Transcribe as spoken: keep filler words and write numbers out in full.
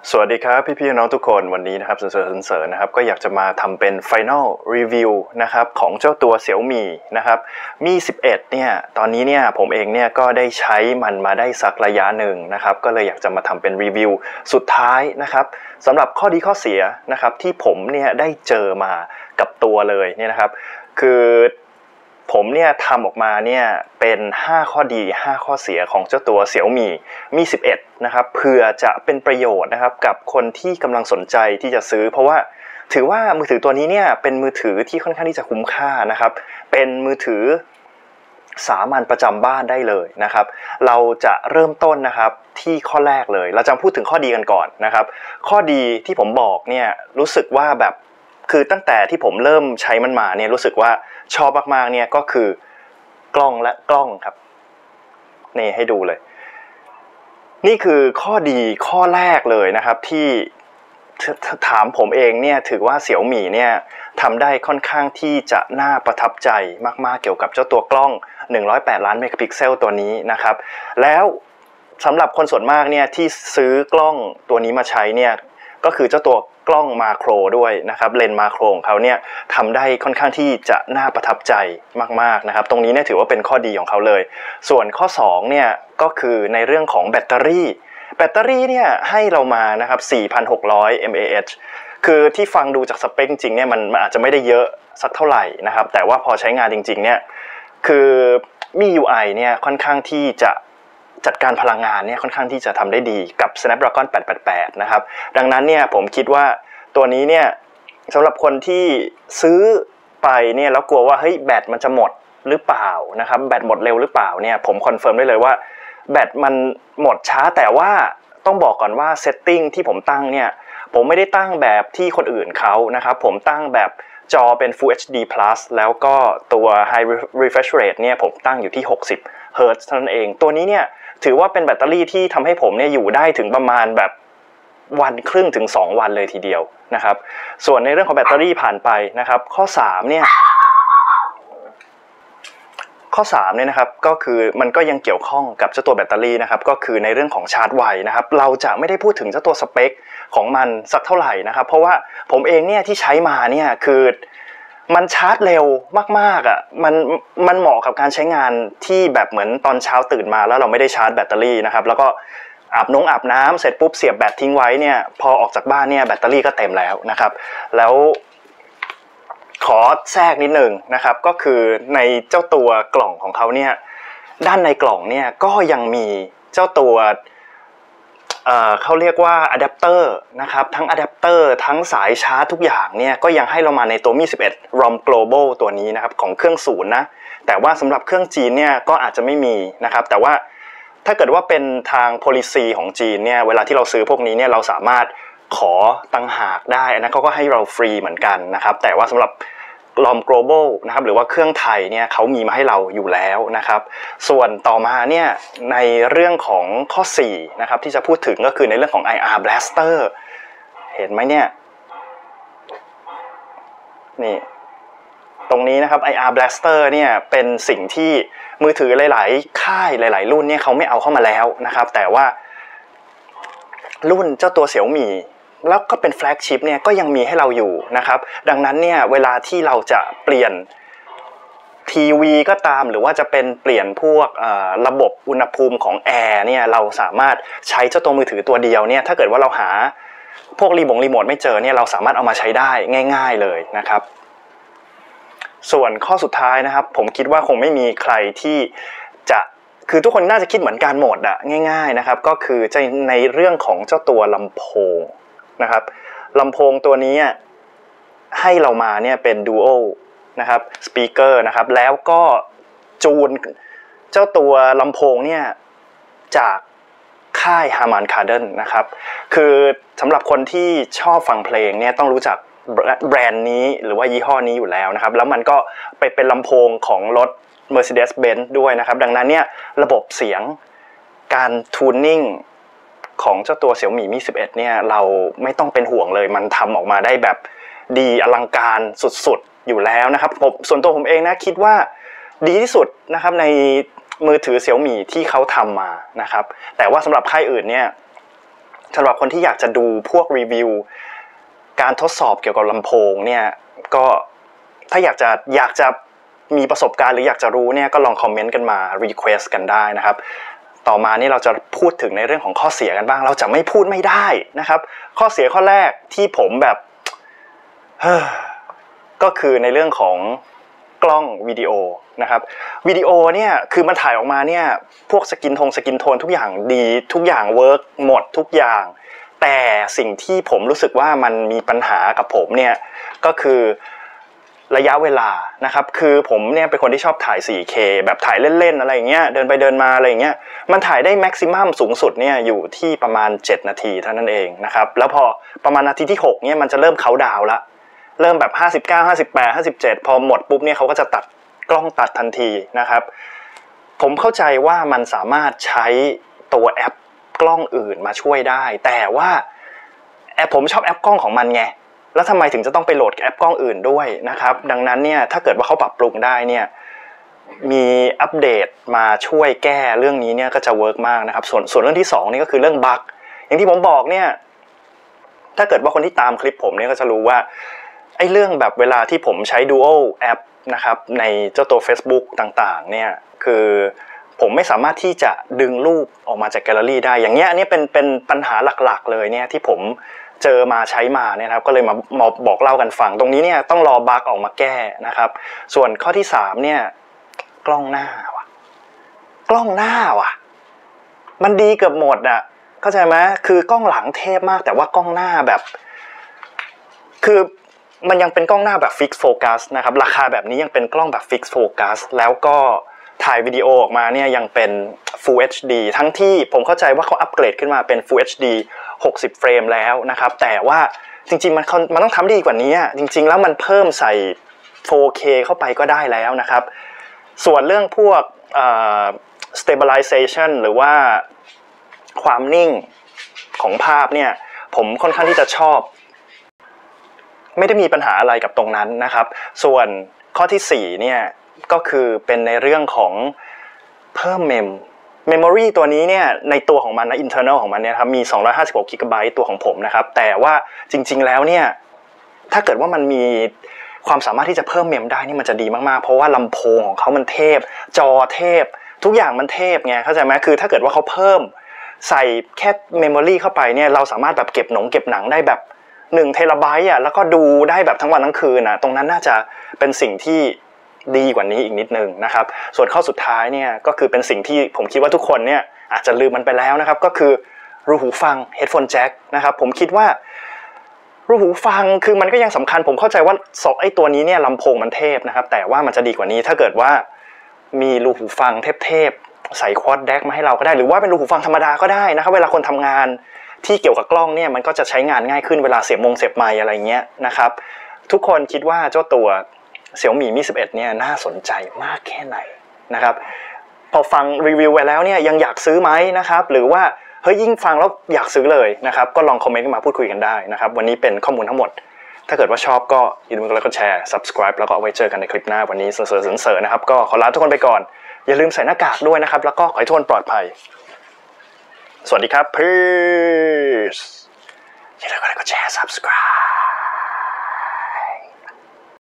สวัสดีครับพี่ๆน้องทุกคนวันนี้นะครับเสริญเสริญนะครับก็อยากจะมาทำเป็น Final Review นะครับของเจ้าตัว Xiaomi นะครับมี สิบเอ็ดเนี่ยตอนนี้เนี่ยผมเองเนี่ยก็ได้ใช้มันมาได้สักระยะหนึ่งนะครับก็เลยอยากจะมาทำเป็นรีวิวสุดท้ายนะครับสำหรับข้อดีข้อเสียนะครับที่ผมเนี่ยได้เจอมากับตัวเลยเนี่ยนะครับคือผมเนี่ยทำออกมาเนี่ยเป็นห้าข้อดีห้าข้อเสียของเจ้าตัว Xiaomi มี สิบเอ็ดนะครับเพื่อจะเป็นประโยชน์นะครับกับคนที่กำลังสนใจที่จะซื้อเพราะว่าถือว่ามือถือตัวนี้เนี่ยเป็นมือถือที่ค่อนข้างที่จะคุ้มค่านะครับเป็นมือถือสามัญประจำบ้านได้เลยนะครับเราจะเริ่มต้นนะครับที่ข้อแรกเลยเราจะพูดถึงข้อดีกันก่อนนะครับข้อดีที่ผมบอกเนี่ยรู้สึกว่าแบบคือตั้งแต่ที่ผมเริ่มใช้มันมาเนี่ยรู้สึกว่าชอบมากๆเนี่ยก็คือกล้องและกล้องครับนี่ให้ดูเลยนี่คือข้อดีข้อแรกเลยนะครับที่ถามผมเองเนี่ยถือว่า Xiaomi เนี่ยทำได้ค่อนข้างที่จะน่าประทับใจมากๆเกี่ยวกับเจ้าตัวกล้องหนึ่งร้อยแปดล้านเมกะพิกเซลตัวนี้นะครับแล้วสำหรับคนส่วนมากเนี่ยที่ซื้อกล้องตัวนี้มาใช้เนี่ยก็คือเจ้าตัวกล้องมาโครด้วยนะครับเลนส์มาโครของเขาเนี่ยทำได้ค่อนข้างที่จะน่าประทับใจมากๆนะครับตรงนี้เนี่ยถือว่าเป็นข้อดีของเขาเลยส่วนข้อสองเนี่ยก็คือในเรื่องของแบตเตอรี่แบตเตอรี่เนี่ยให้เรามานะครับ สี่พันหกร้อย มิลลิแอมป์ คือที่ฟังดูจากสเปคจริงเนี่ยมันอาจจะไม่ได้เยอะสักเท่าไหร่นะครับแต่ว่าพอใช้งานจริงๆเนี่ยคือมี ยู ไอ เนี่ยค่อนข้างที่จะจัดการพลังงานเนี่ยค่อนข้างที่จะทำได้ดีกับ Snapdragon แปดแปดแปดนะครับดังนั้นเนี่ยผมคิดว่าตัวนี้เนี่ยสำหรับคนที่ซื้อไปเนี่ยแล้วกลัวว่าเฮ้ยแบตมันจะหมดหรือเปล่านะครับแบตหมดเร็วหรือเปล่าเนี่ยผมคอนเฟิร์มได้เลยว่าแบตมันหมดช้าแต่ว่าต้องบอกก่อนว่าเซตติ้งที่ผมตั้งเนี่ยผมไม่ได้ตั้งแบบที่คนอื่นเขานะครับผมตั้งแบบจอเป็น Full เอช ดี Plus แล้วก็ตัว High Refresh Rate เนี่ยผมตั้งอยู่ที่หกสิบเฮิร์ตซ์เท่านั้นเองตัวนี้เนี่ยถือว่าเป็นแบตเตอรี่ที่ทำให้ผมเนี่ยอยู่ได้ถึงประมาณแบบวันครึ่งถึงสองวันเลยทีเดียวนะครับส่วนในเรื่องของแบตเตอรี่ผ่านไปนะครับข้อสามเนี่ยข้อสามเนี่ยนะครับก็คือมันก็ยังเกี่ยวข้องกับเจ้าตัวแบตเตอรี่นะครับก็คือในเรื่องของชาร์จไวนะครับเราจะไม่ได้พูดถึงเจ้าตัวสเปคของมันสักเท่าไหร่นะครับเพราะว่าผมเองเนี่ยที่ใช้มาเนี่ยคือมันชาร์จเร็วมากๆอ่ะมันมันเหมาะกับการใช้งานที่แบบเหมือนตอนเช้าตื่นมาแล้วเราไม่ได้ชาร์จแบตเตอรี่นะครับแล้วก็อาบน้ำอาบน้ำเสร็จปุ๊บเสียบแบตทิ้งไว้เนี่ยพอออกจากบ้านเนี่ยแบตเตอรี่ก็เต็มแล้วนะครับแล้วขอแทรกนิดนึงนะครับก็คือในเจ้าตัวกล่องของเขาเนี่ยด้านในกล่องเนี่ยก็ยังมีเจ้าตัวเอ่อเขาเรียกว่าอะแดปเตอร์นะครับทั้งอะแดปเตอร์ทั้งสายชาร์จทุกอย่างเนี่ยก็ยังให้เรามาในตัวมี สิบเอ็ด รอม Global ตัวนี้นะครับของเครื่องศูนย์นะแต่ว่าสำหรับเครื่องจีนเนี่ยก็อาจจะไม่มีนะครับแต่ว่าถ้าเกิดว่าเป็นทาง policy ของจีนเนี่ยเวลาที่เราซื้อพวกนี้เนี่ยเราสามารถขอตังหากได้นะเขาก็ให้เราฟรีเหมือนกันนะครับแต่ว่าสำหรับรอม global นะครับหรือว่าเครื่องไทยเนี่ยเขามีมาให้เราอยู่แล้วนะครับส่วนต่อมาเนี่ยในเรื่องของข้อสี่นะครับที่จะพูดถึงก็คือในเรื่องของ ไอ อาร์ Blaster เห็นไหมเนี่ยนี่ตรงนี้นะครับ ไอ อาร์ Blaster เนี่ยเป็นสิ่งที่มือถือหลายๆค่ายหลายๆรุ่นเนี่ยเขาไม่เอาเข้ามาแล้วนะครับแต่ว่ารุ่นเจ้าตัว Xiaomi แล้วก็เป็นแฟลกชิพเนี่ยก็ยังมีให้เราอยู่นะครับดังนั้นเนี่ยเวลาที่เราจะเปลี่ยนทีวีก็ตามหรือว่าจะเป็นเปลี่ยนพวกระบบอุณหภูมิของแอร์เนี่ยเราสามารถใช้เจ้าตัวมือถือตัวเดียวเนี่ยถ้าเกิดว่าเราหาพวกรีโมทรีโมทไม่เจอเนี่ยเราสามารถเอามาใช้ได้ง่ายๆเลยนะครับส่วนข้อสุดท้ายนะครับผมคิดว่าคงไม่มีใครที่จะคือทุกคนน่าจะคิดเหมือนกันหมดอะง่ายๆนะครับก็คือจะในเรื่องของเจ้าตัวลำโพงนะครับลำโพงตัวนี้ให้เรามาเนี่ยเป็น Dual นะครับสปีกเกอร์นะครับแล้วก็จูนเจ้าตัวลำโพงเนี่ยจากค่าย Harman Kardon นะครับคือสำหรับคนที่ชอบฟังเพลงเนี่ยต้องรู้จักแบรนด์นี้หรือว่ายี่ห้อนี้อยู่แล้วนะครับแล้วมันก็ไปเป็นลำโพงของรถ Mercedes-Benz ด้วยนะครับดังนั้นเนี่ยระบบเสียงการทูนนิ่งของเจ้าตัว Xiaomi Mi สิบเอ็ดเนี่ยเราไม่ต้องเป็นห่วงเลยมันทำออกมาได้แบบดีอลังการสุดๆอยู่แล้วนะครับผมส่วนตัวผมเองนะคิดว่าดีที่สุดนะครับในมือถือ Xiaomi ที่เขาทำมานะครับแต่ว่าสำหรับค่ายอื่นเนี่ยสำหรับคนที่อยากจะดูพวกรีวิวการทดสอบเกี่ยวกับลำโพงเนี่ยก็ถ้าอยากจะอยากจะมีประสบการณ์หรืออยากจะรู้เนี่ยก็ลองคอมเมนต์กันมา request กันได้นะครับต่อมานี่เราจะพูดถึงในเรื่องของข้อเสียกันบ้างเราจะไม่พูดไม่ได้นะครับข้อเสียข้อแรกที่ผมแบบก็คือในเรื่องของกล้องวิดีโอนะครับวิดีโอเนี่ยคือมันถ่ายออกมาเนี่ยพวกสกินทงสกินโทนทุกอย่างดีทุกอย่างเวิร์กหมดทุกอย่างแต่สิ่งที่ผมรู้สึกว่ามันมีปัญหากับผมเนี่ยก็คือระยะเวลานะครับคือผมเนี่ยเป็นคนที่ชอบถ่าย โฟร์เค แบบถ่ายเล่นๆอะไรอย่างเงี้ยเดินไปเดินมาอะไรอย่างเงี้ยมันถ่ายได้แม็กซิมัมสูงสุดเนี่ยอยู่ที่ประมาณเจ็ดนาทีเท่านั้นเองนะครับแล้วพอประมาณนาทีที่หกเนี่ยมันจะเริ่มเค้าดาวน์ละเริ่มแบบห้าสิบเก้า ห้าสิบแปด ห้าสิบเจ็ดพอหมดปุ๊บเนี่ยเขาก็จะตัดกล้องตัดทันทีนะครับผมเข้าใจว่ามันสามารถใช้ตัวแอปกล้องอื่นมาช่วยได้แต่ว่าแอปผมชอบแอปกล้องของมันไงแล้วทำไมถึงจะต้องไปโหลดแอปกล้องอื่นด้วยนะครับดังนั้นเนี่ยถ้าเกิดว่าเขาปรับปรุงได้เนี่ยมีอัปเดตมาช่วยแก้เรื่องนี้เนี่ยก็จะเวิร์กมากนะครับส่วนส่วนเรื่องที่สองนี่ก็คือเรื่องบั๊กอย่างที่ผมบอกเนี่ยถ้าเกิดว่าคนที่ตามคลิปผมเนี่ยก็จะรู้ว่าไอ้เรื่องแบบเวลาที่ผมใช้ Dual แอปนะครับในเจ้าตัว Facebook ต่างๆเนี่ยคือผมไม่สามารถที่จะดึงรูปออกมาจากแกลเลอรี่ได้อย่างเงี้ยอันนี้เป็นเป็นปัญหาหลักๆเลยเนี่ยที่ผมเจอมาใช้มาเนี่ยครับก็เลยมามาบอกเล่ากันฟังตรงนี้เนี่ยต้องรอบั๊กออกมาแก้นะครับส่วนข้อที่สามเนี่ยกล้องหน้าว่ะกล้องหน้าว่ะมันดีเกือบหมดอ่ะเข้าใจไหมคือกล้องหลังเทพมากแต่ว่ากล้องหน้าแบบคือมันยังเป็นกล้องหน้าแบบฟิกซ์โฟกัสนะครับราคาแบบนี้ยังเป็นกล้องแบบฟิกซ์โฟกัสแล้วก็ถ่ายวิดีโอออกมาเนี่ยยังเป็น Full เอช ดี ทั้งที่ผมเข้าใจว่าเขาอัปเกรดขึ้นมาเป็น Full เอช ดี หกสิบเฟรมแล้วนะครับแต่ว่าจริงๆมันมันต้องทำดีกว่านี้จริงๆแล้วมันเพิ่มใส่ โฟร์เค เข้าไปก็ได้แล้วนะครับส่วนเรื่องพวก stabilization หรือว่าความนิ่งของภาพเนี่ยผมค่อนข้างที่จะชอบไม่ได้มีปัญหาอะไรกับตรงนั้นนะครับส่วนข้อที่สี่เนี่ยก็คือเป็นในเรื่องของเพิ่มเมมMemory ตัวนี้เนี่ยในตัวของมันนะ internal ของมันเนี่ยครับมีสองร้อยห้าสิบหก กิกะไบต์ตัวของผมนะครับแต่ว่าจริงๆแล้วเนี่ยถ้าเกิดว่ามันมีความสามารถที่จะเพิ่มเมมได้นี่มันจะดีมากๆเพราะว่าลำโพงของเขามันเทพจอเทพทุกอย่างมันเทพไงเข้าใจไหมคือถ้าเกิดว่าเขาเพิ่มใส่แค่ Memory เข้าไปเนี่ยเราสามารถแบบเก็บหนงเก็บหนังได้แบบหนึ่งเทราไบต์อ่ะแล้วก็ดูได้แบบทั้งวันทั้งคืนอ่ะตรงนั้นน่าจะเป็นสิ่งที่ดีกว่านี้อีกนิดนึงนะครับส่วนข้อสุดท้ายเนี่ยก็คือเป็นสิ่งที่ผมคิดว่าทุกคนเนี่ยอาจจะลืมมันไปแล้วนะครับก็คือรูหูฟัง headphone jack นะครับผมคิดว่ารูหูฟังคือมันก็ยังสำคัญผมเข้าใจว่าสองไอ้ตัวนี้เนี่ยลำโพงมันเทพนะครับแต่ว่ามันจะดีกว่านี้ถ้าเกิดว่ามีรูหูฟังเทพๆใส่ควอดแดกมาให้เราก็ได้หรือว่าเป็นรูหูฟังธรรมดาก็ได้นะครับเวลาคนทำงานที่เกี่ยวกับกล้องเนี่ยมันก็จะใช้งานง่ายขึ้นเวลาเสียบมงเสียบไมค์อะไรเงี้ยนะครับทุกคนคิดว่าเจ้าตัวXiaomi Mi สิบเอ็ดเนี่ยน่าสนใจมากแค่ไหนนะครับพอฟังรีวิวไปแล้วเนี่ยยังอยากซื้อไหมนะครับหรือว่าเฮ้ยยิ่งฟังแล้วอยากซื้อเลยนะครับก็ลองคอมเมนต์มาพูดคุยกันได้นะครับวันนี้เป็นข้อมูลทั้งหมดถ้าเกิดว่าชอบก็อย่าลืมกดไลค์กดแชร์ subscribe แล้วก็เอาไว้เจอกันในคลิปหน้าวันนี้เสริญเสริญนะครับก็ขอลาทุกคนไปก่อนอย่าลืมใส่หน้ากากด้วยนะครับแล้วก็ขอให้ทุกคนปลอดภัยสวัสดีครับ peace อย่าลืมกดไลค์กดแชร์ subscribe